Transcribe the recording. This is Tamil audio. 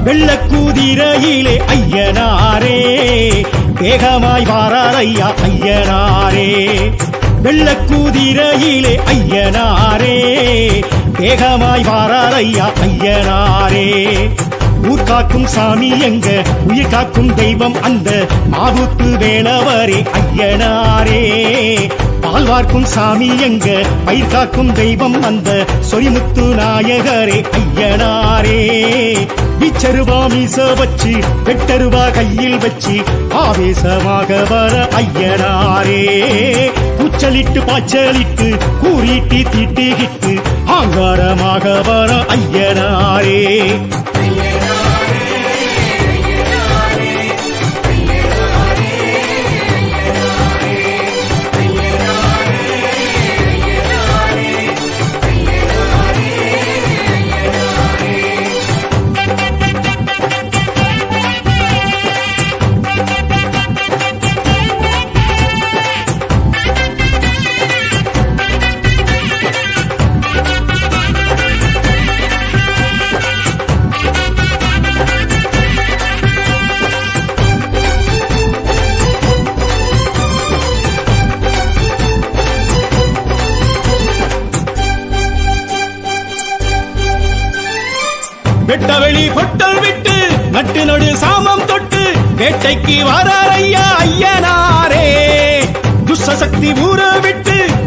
வெள்ளக்கூதிரையிலே ஐயனாரே வேகமாய் வாரார் ஐயா ஐயனாரே வெள்ளக்கூதிரையிலே ஐயனாரே வேகமாய் வாரார் ஐயா ஐயனாரே ஊர்காக்கும் சாமி எங்க உயிர் காக்கும் தெய்வம் அந்த மாவுத்து வேளவரே ஐயனாரே பால்வார்க்கும் சாமி எங்க பயிர் காக்கும் தெய்வம் அந்த சொரிமுத்து நாயகரே ஐயனாரே விச்சருவா மீச வச்சு வெட்டருவா கையில் வச்சு ஆவேசமாக வர ஐயனாரே கூச்சலிட்டு பாச்சலிட்டு கூறிட்டு தீட்டிக்கிட்டு ஆங்காரமாக வர ஐயனாரே வெட்டவெளி பொட்டல் விட்டு நட்டு நடு சாமம் தொட்டு வேட்டைக்கு வாரார் ஐயா ஐயனாரே துஷ்ட சக்தி ஊற விட்டு